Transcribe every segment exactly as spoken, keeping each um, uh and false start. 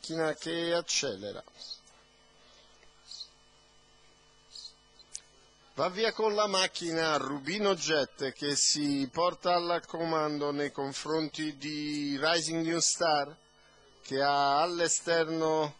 macchina che accelera. Va via con la macchina Rubino Jet che si porta al comando nei confronti di Rising New Star, che ha all'esterno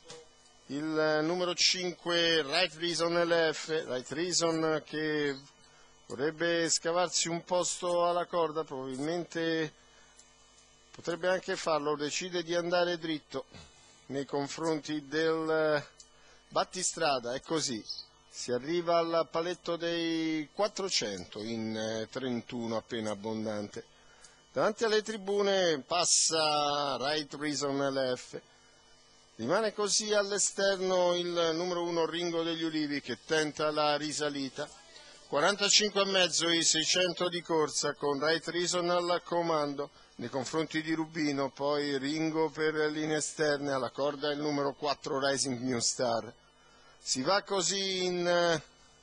il numero cinque Right Reason L F, Right Reason che vorrebbe scavarsi un posto alla corda, probabilmente potrebbe anche farlo, decide di andare dritto nei confronti del battistrada, è così. Si arriva al paletto dei quattrocento in trentuno appena abbondante. Davanti alle tribune passa Right Reason L F. Rimane così all'esterno il numero uno Ringo degli Ulivi che tenta la risalita. quarantacinque e mezzo i seicento di corsa con Right Reason al comando nei confronti di Rubino, poi Ringo per linee esterne, alla corda il numero quattro Rising New Star. Si va così in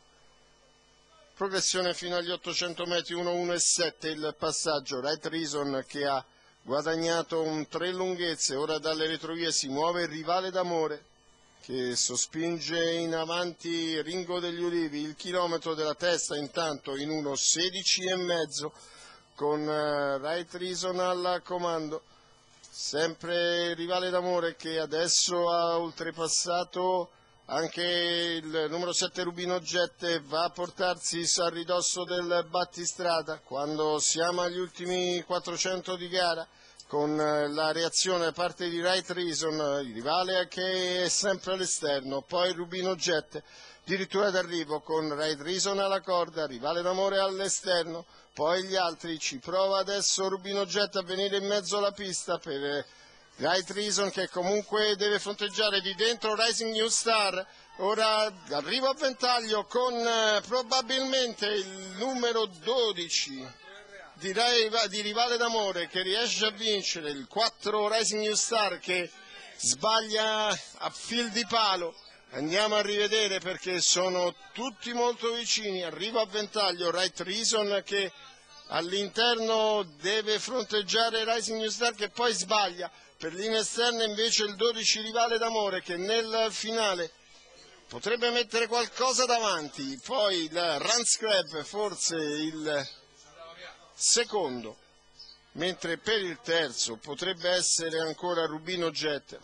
progressione fino agli ottocento metri, uno uno e sette il passaggio. Right Reason che ha guadagnato un tre lunghezze, ora dalle retrovie si muove il rivale d'amore che sospinge in avanti Ringo degli Ulivi, il chilometro della testa intanto in uno sedici e mezzo con Right Reason al comando. Sempre il rivale d'amore che adesso ha oltrepassato anche il numero sette Rubino Jet e va a portarsi a ridosso del battistrada quando siamo agli ultimi quattrocento di gara, con la reazione da parte di Right Reason, il rivale che è sempre all'esterno, poi Rubino Jet addirittura d'arrivo con Right Reason alla corda, rivale d'amore all'esterno, poi gli altri, ci prova adesso Rubino Jet a venire in mezzo alla pista per Right Reason che comunque deve fronteggiare di dentro Rising New Star. Ora arrivo a ventaglio con eh, probabilmente il numero dodici di, di rivale d'amore che riesce a vincere, il quattro Rising New Star che sbaglia a fil di palo. Andiamo a rivedere perché sono tutti molto vicini. Arrivo a ventaglio Right Reason che all'interno deve fronteggiare Rising New Star che poi sbaglia. Per linee esterne invece il dodici rivale d'amore che nel finale potrebbe mettere qualcosa davanti. Poi il Run Scrap forse il secondo, mentre per il terzo potrebbe essere ancora Rubino Jet.